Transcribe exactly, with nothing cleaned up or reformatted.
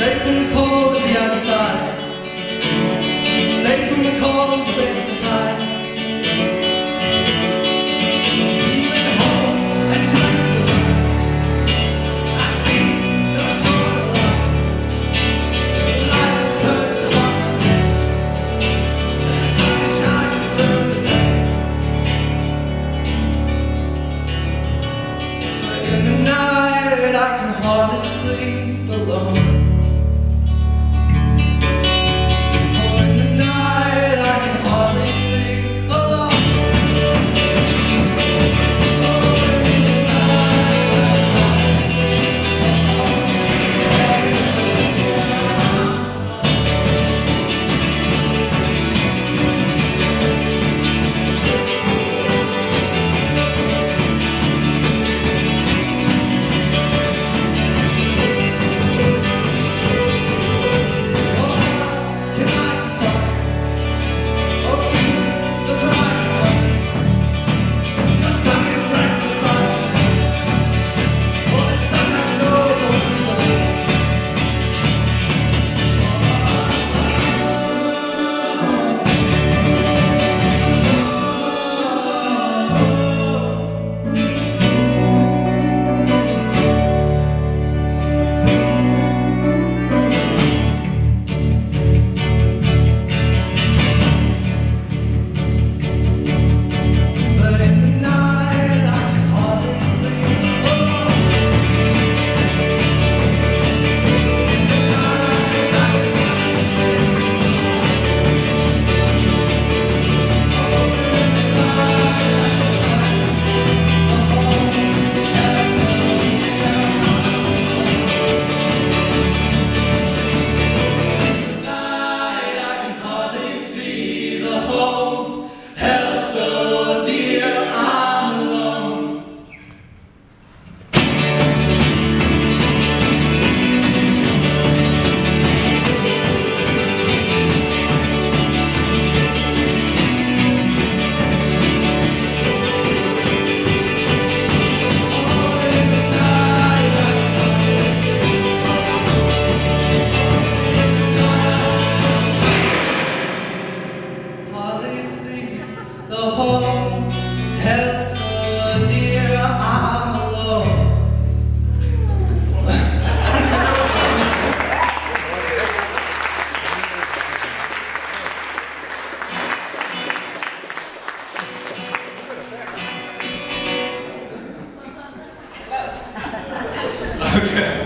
Safe from the cold of the outside, safe from the cold, safe to hide. Leaving home and Christmas time, I see the short of life. The light that turns to darkness as the sun is shining through the day. But in the night I can hardly sleep alone. The home held so dear, I'm alone. Okay.